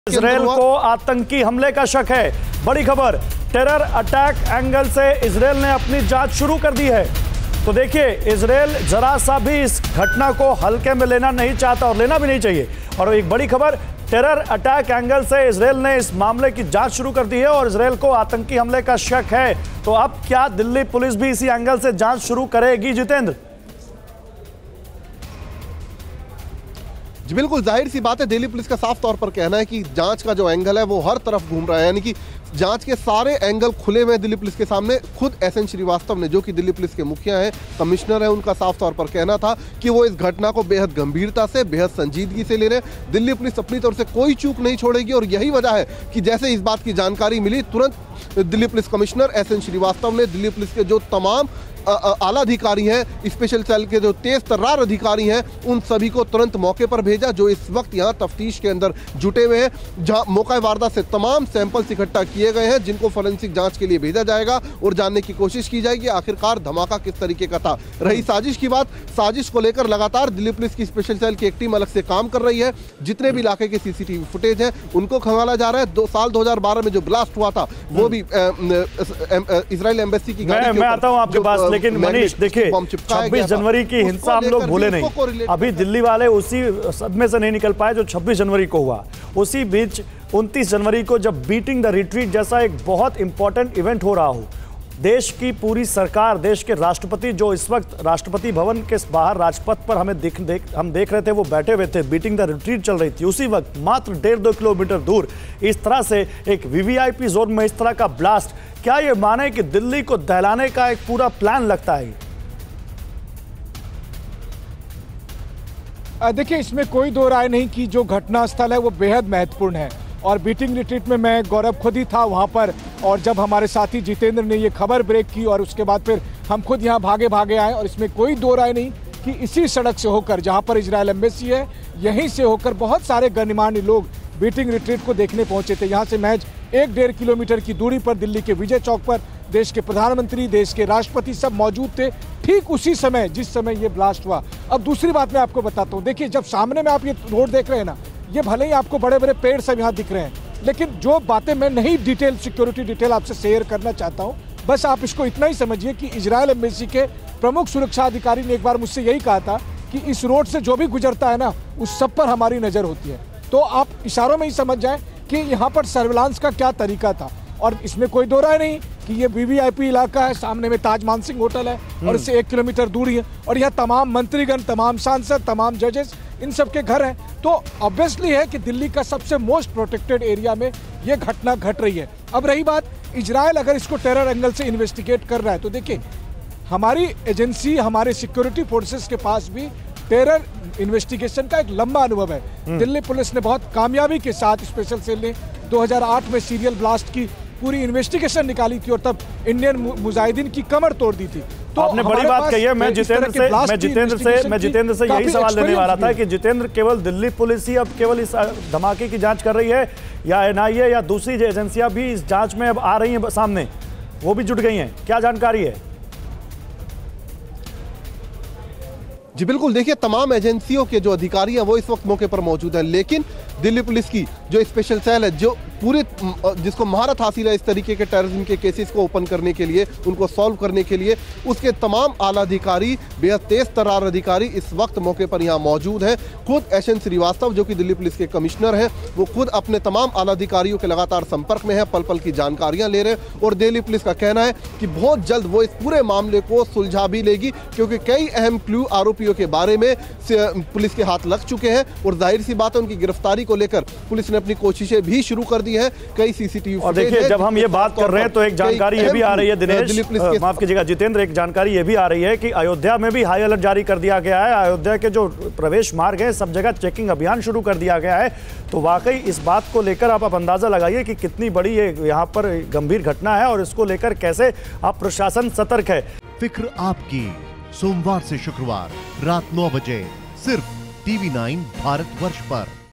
Israel को आतंकी हमले का शक है। बड़ी खबर, टेरर अटैक एंगल से इजरायल ने अपनी जांच शुरू कर दी है। तो देखिए, इजरायल जरा सा भी इस घटना को हल्के में लेना नहीं चाहता और लेना भी नहीं चाहिए। और एक बड़ी खबर, टेरर अटैक एंगल से इजरायल ने इस मामले की जांच शुरू कर दी है और इजरायल को आतंकी हमले का शक है। तो अब क्या दिल्ली पुलिस भी इसी एंगल से जांच शुरू करेगी? जितेंद्र जी बिल्कुल, जाहिर सी बात है, दिल्ली पुलिस का साफ तौर पर कहना है कि जांच का जो एंगल है वो हर तरफ घूम रहा है, यानी कि जांच के सारे एंगल खुले हुए हैं दिल्ली पुलिस के सामने। खुद एसएन श्रीवास्तव ने, जो कि दिल्ली पुलिस के मुखिया हैं, कमिश्नर हैं, उनका साफ तौर पर कहना था कि वो इस घटना को बेहद गंभीरता से, बेहद संजीदगी से ले रहे हैं। दिल्ली पुलिस अपनी तरफ से कोई चूक नहीं छोड़ेगी और यही वजह है कि जैसे इस बात की जानकारी मिली, तुरंत Delhi police commissioner S N Srivastava ने दिल्ली पुलिस के जो तमाम आला अधिकारी हैं, स्पेशल सेल के जो तेज तर्रार अधिकारी हैं, उन सभी को तुरंत मौके पर भेजा, जो इस वक्त यहां तफ्तीश के अंदर जुटे हुए हैं, जहां मौका वारदात से तमाम सैंपल्स इकट्ठा किए गए हैं, जिनको फोरेंसिक जांच के लिए भेजा जाएगा और जानने की कोशिश की जाएगी आखिरकार धमाका किस तरीके का था। रही साजिश की बात, साजिश को लेकर लगातार दिल्ली पुलिस की स्पेशल सेल की एक टीम अलग से काम कर रही है। जितने भी इलाके के सीसीटीवी फुटेज हैं उनको खंगाला जा रहा है। साल 2012 में जो ब्लास्ट हुआ था वो भी इजराइल एम्बेसी की गाड़ी। मैं आता हूं आपके पास, लेकिन मनीष देखिए, 26 जनवरी की हिंसा हम लोग भूले नहीं। अभी दिल्ली वाले उसी सदमे से नहीं निकल पाए जो 26 जनवरी को हुआ। उसी बीच 29 जनवरी को जब बीटिंग द रिट्रीट जैसा एक बहुत इंपॉर्टेंट इवेंट हो रहा हो, देश की पूरी सरकार, देश के राष्ट्रपति जो इस वक्त राष्ट्रपति भवन के बाहर राजपथ पर हम देख रहे थे, वो बैठे हुए थे, बीटिंग द रिट्रीट चल रही थी। उसी वक्त मात्र 1.5-2 किलोमीटर दूर इस तरह से एक वीवीआईपी जोन में इस तरह का ब्लास्ट, क्या ये माने कि दिल्ली को दहलाने का एक पूरा प्लान लगता है? देखिए, इसमें कोई दो राय नहीं कि जो घटना स्थल है वो बेहद महत्वपूर्ण है। और बीटिंग रिट्रीट में मैं, गौरव, खुद ही था वहाँ पर। और जब हमारे साथी जितेंद्र ने ये खबर ब्रेक की और उसके बाद फिर हम खुद यहाँ भागे आए। और इसमें कोई दो राय नहीं कि इसी सड़क से होकर, जहाँ पर इजरायल एम्बेसी है, यहीं से होकर बहुत सारे गणमान्य लोग बीटिंग रिट्रीट को देखने पहुंचे थे। यहाँ से महज 1-1.5 किलोमीटर की दूरी पर दिल्ली के विजय चौक पर देश के प्रधानमंत्री, देश के राष्ट्रपति सब मौजूद थे, ठीक उसी समय जिस समय ये ब्लास्ट हुआ। अब दूसरी बात मैं आपको बताता हूँ, देखिए, जब सामने में आप ये रोड देख रहे हैं ना, ये भले ही आपको बड़े बड़े पेड़ सब यहाँ दिख रहे हैं, लेकिन जो बातें मैं नहीं डिटेल, सिक्योरिटी डिटेल आपसे शेयर करना चाहता हूँ, बस आप इसको इतना ही समझिए कि इजरायल एम्बेसी के प्रमुख सुरक्षा अधिकारी ने एक बार मुझसे यही कहा था कि इस रोड से जो भी गुजरता है ना, उस सब पर हमारी नजर होती है। तो आप इशारों में ही समझ जाएं कि यहाँ पर सर्विलांस का क्या तरीका था। और इसमें कोई दो राय नहीं कि ये वीवीआईपी इलाका है, सामने में ताज मानसिंह होटल है और इससे 1 किलोमीटर दूरी है, और यहाँ तमाम मंत्रीगण, तमाम सांसद, तमाम जजेस, इन सब के घर हैं। तो ऑब्वियसली है कि दिल्ली का सबसे मोस्ट प्रोटेक्टेड एरिया में ये घटना घट रही है। अब रही बात, इजरायल अगर इसको टेरर एंगल से इन्वेस्टिगेट कर रहा है, तो देखिए, हमारी एजेंसी, हमारे सिक्योरिटी फोर्सेस के पास भी टेरर इन्वेस्टिगेशन का एक लंबा अनुभव है। दिल्ली पुलिस ने बहुत कामयाबी के साथ, स्पेशल सेल ने 2008 में सीरियल ब्लास्ट की पूरी इन्वेस्टिगेशन निकाली थी और तब इंडियन मुजाहिदीन की कमर तोड़ दी थी। तो आपने बड़ी बात कही है। मैं जितेंद्र से यही सवाल लेने वाला था कि जितेंद्र, केवल दिल्ली पुलिस ही अब केवल इस धमाके की जांच कर रही है, या एनआईए या दूसरी एजेंसियां भी इस जांच में अब आ रही हैं सामने, वो भी जुट गई हैं? क्या जानकारी है? जी बिल्कुल, देखिए, तमाम एजेंसियों के जो अधिकारी हैं वो इस वक्त मौके पर मौजूद हैं, लेकिन दिल्ली पुलिस की जो स्पेशल सेल है, जो पूरे, जिसको महारत हासिल है इस तरीके के टेररिज्म के केसेस को ओपन करने के लिए, उनको सॉल्व करने के लिए, उसके तमाम आला अधिकारी, बेहद तेज तर्रार अधिकारी इस वक्त मौके पर यहाँ मौजूद हैं। खुद एसएन श्रीवास्तव, जो कि दिल्ली पुलिस के कमिश्नर हैं, वो खुद अपने तमाम आला अधिकारियों के लगातार संपर्क में है, पल पल की जानकारियां ले रहे हैं। और दिल्ली पुलिस का कहना है कि बहुत जल्द वो इस पूरे मामले को सुलझा भी लेगी, क्योंकि कई अहम क्लू आरोपियों के बारे में पुलिस के हाथ लग चुके हैं और जाहिर सी बात है, उनकी गिरफ्तारी को लेकर पुलिस ने अपनी कोशिशें भी शुरू कर दी है। कई सीसीटीवी, और देखिए, जब हम ये बात कर रहे हैं तो एक जानकारी ये भी आ रही है, दिनेश, माफ कीजिएगा जितेंद्र, एक जानकारी ये भी आ रही है कि अयोध्या में भी हाई अलर्ट जारी कर दिया गया है। अयोध्या के जो प्रवेश मार्ग है, सब जगह चेकिंग अभियान शुरू कर दिया गया है। तो वाकई इस बात को लेकर आप अंदाजा लगाइए कि कितनी बड़ी ये यहाँ पर गंभीर घटना है और इसको लेकर कैसे आप प्रशासन सतर्क है। फिक्र आपकी, सोमवार से शुक्रवार रात 9 बजे सिर्फ TV9 भारतवर्ष पर।